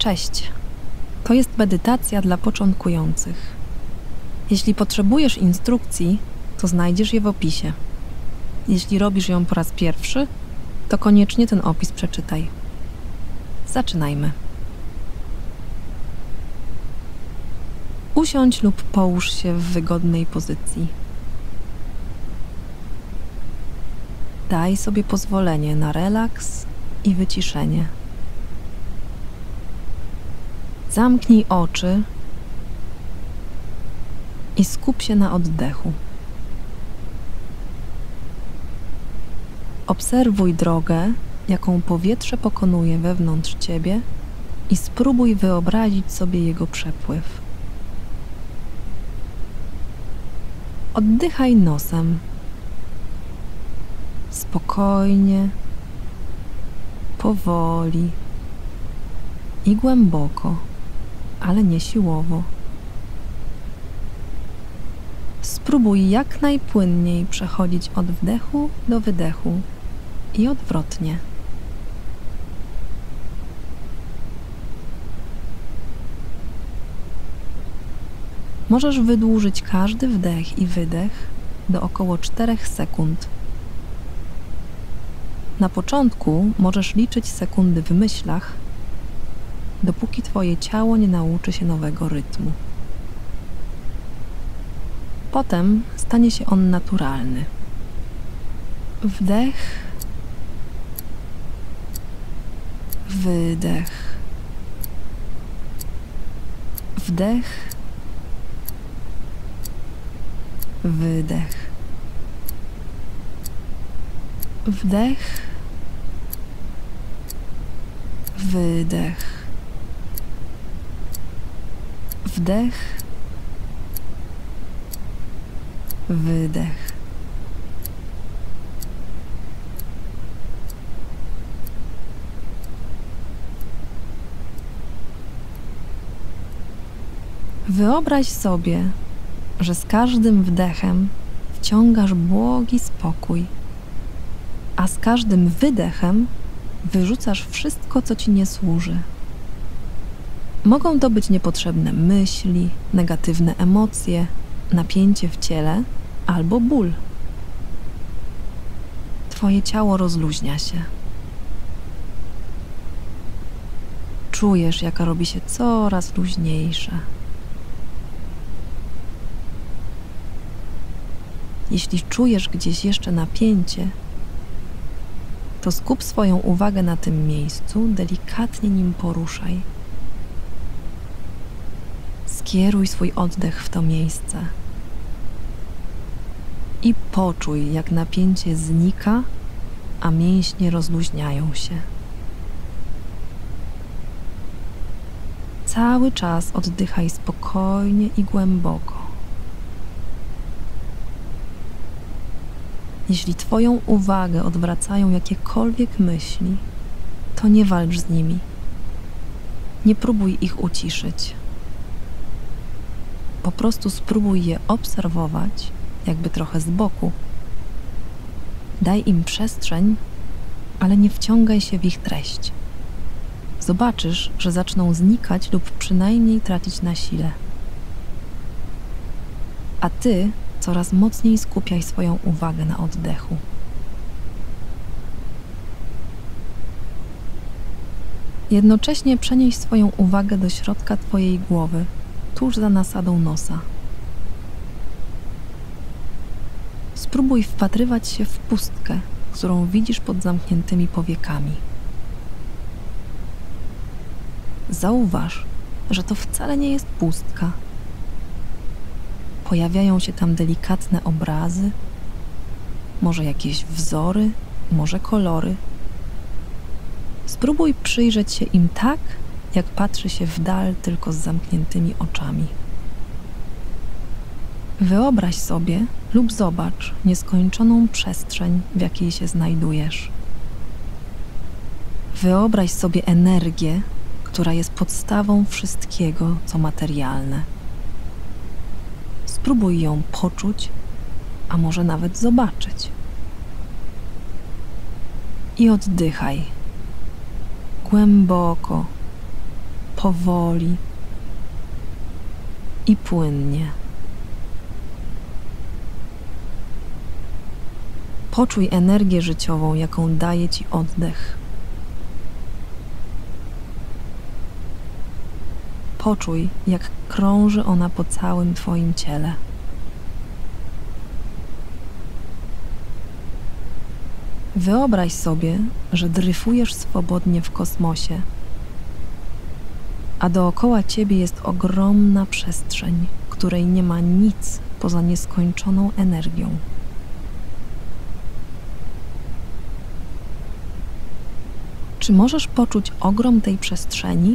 Cześć. To jest medytacja dla początkujących. Jeśli potrzebujesz instrukcji, to znajdziesz je w opisie. Jeśli robisz ją po raz pierwszy, to koniecznie ten opis przeczytaj. Zaczynajmy. Usiądź lub połóż się w wygodnej pozycji. Daj sobie pozwolenie na relaks i wyciszenie. Zamknij oczy i skup się na oddechu. Obserwuj drogę, jaką powietrze pokonuje wewnątrz ciebie i spróbuj wyobrazić sobie jego przepływ. Oddychaj nosem. Spokojnie, powoli i głęboko, ale nie siłowo. Spróbuj jak najpłynniej przechodzić od wdechu do wydechu i odwrotnie. Możesz wydłużyć każdy wdech i wydech do około 4 sekund. Na początku możesz liczyć sekundy w myślach, dopóki twoje ciało nie nauczy się nowego rytmu. Potem stanie się on naturalny. Wdech, wydech, wdech, wydech, wdech, wydech, wdech, wydech. Wyobraź sobie, że z każdym wdechem wciągasz błogi spokój, a z każdym wydechem wyrzucasz wszystko, co ci nie służy. Mogą to być niepotrzebne myśli, negatywne emocje, napięcie w ciele albo ból. Twoje ciało rozluźnia się. Czujesz, jak robi się coraz luźniejsze. Jeśli czujesz gdzieś jeszcze napięcie, to skup swoją uwagę na tym miejscu, delikatnie nim poruszaj. Skieruj swój oddech w to miejsce i poczuj, jak napięcie znika, a mięśnie rozluźniają się. Cały czas oddychaj spokojnie i głęboko. Jeśli twoją uwagę odwracają jakiekolwiek myśli, to nie walcz z nimi. Nie próbuj ich uciszyć. Po prostu spróbuj je obserwować, jakby trochę z boku. Daj im przestrzeń, ale nie wciągaj się w ich treść. Zobaczysz, że zaczną znikać lub przynajmniej tracić na sile. A ty coraz mocniej skupiaj swoją uwagę na oddechu. Jednocześnie przenieś swoją uwagę do środka twojej głowy, tuż za nasadą nosa. Spróbuj wpatrywać się w pustkę, którą widzisz pod zamkniętymi powiekami. Zauważ, że to wcale nie jest pustka. Pojawiają się tam delikatne obrazy, może jakieś wzory, może kolory. Spróbuj przyjrzeć się im tak, jak patrzy się w dal tylko z zamkniętymi oczami. Wyobraź sobie lub zobacz nieskończoną przestrzeń, w jakiej się znajdujesz. Wyobraź sobie energię, która jest podstawą wszystkiego, co materialne. Spróbuj ją poczuć, a może nawet zobaczyć. I oddychaj. Głęboko, powoli i płynnie. Poczuj energię życiową, jaką daje Ci oddech. Poczuj, jak krąży ona po całym Twoim ciele. Wyobraź sobie, że dryfujesz swobodnie w kosmosie, a dookoła Ciebie jest ogromna przestrzeń, której nie ma nic poza nieskończoną energią. Czy możesz poczuć ogrom tej przestrzeni?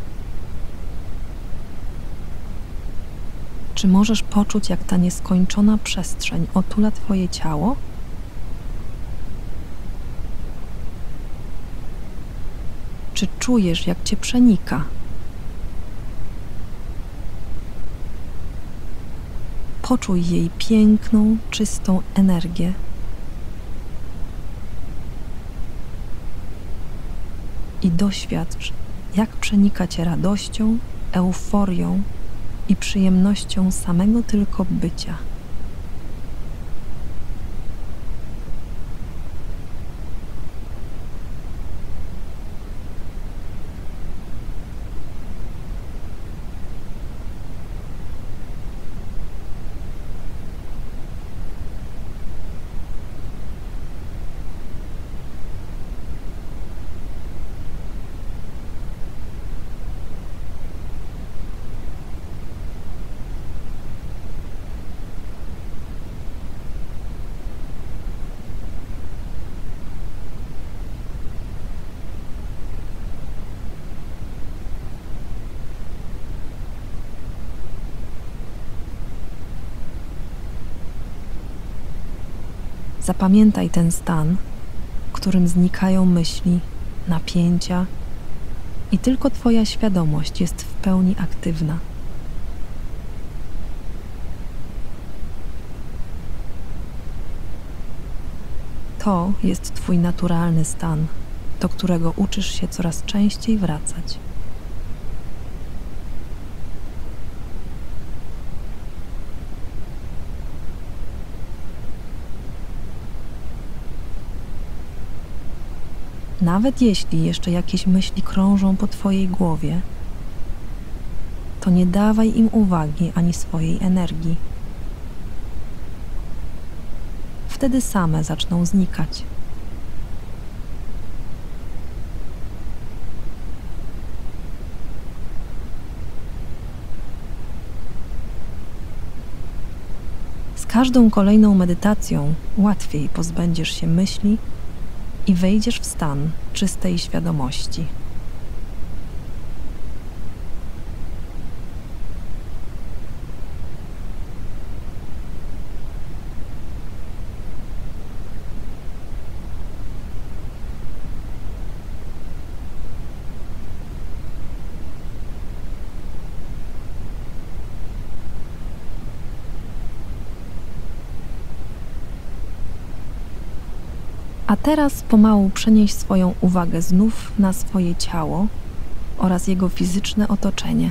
Czy możesz poczuć, jak ta nieskończona przestrzeń otula Twoje ciało? Czy czujesz, jak Cię przenika? Poczuj jej piękną, czystą energię. I doświadcz, jak przenika Cię radością, euforią i przyjemnością samego tylko bycia. Zapamiętaj ten stan, w którym znikają myśli, napięcia i tylko Twoja świadomość jest w pełni aktywna. To jest Twój naturalny stan, do którego uczysz się coraz częściej wracać. Nawet jeśli jeszcze jakieś myśli krążą po Twojej głowie, to nie dawaj im uwagi ani swojej energii. Wtedy same zaczną znikać. Z każdą kolejną medytacją łatwiej pozbędziesz się myśli i wejdziesz w stan czystej świadomości. A teraz pomału przenieś swoją uwagę znów na swoje ciało oraz jego fizyczne otoczenie.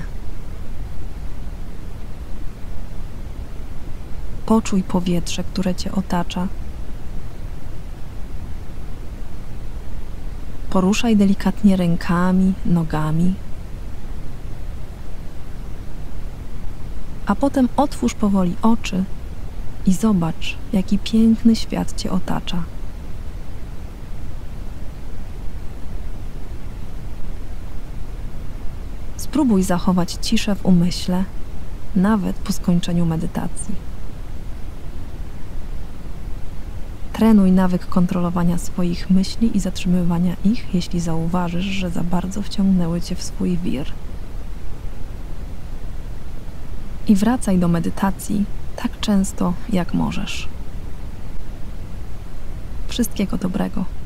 Poczuj powietrze, które Cię otacza. Poruszaj delikatnie rękami, nogami. A potem otwórz powoli oczy i zobacz, jaki piękny świat Cię otacza. Spróbuj zachować ciszę w umyśle, nawet po skończeniu medytacji. Trenuj nawyk kontrolowania swoich myśli i zatrzymywania ich, jeśli zauważysz, że za bardzo wciągnęły Cię w swój wir. I wracaj do medytacji tak często, jak możesz. Wszystkiego dobrego.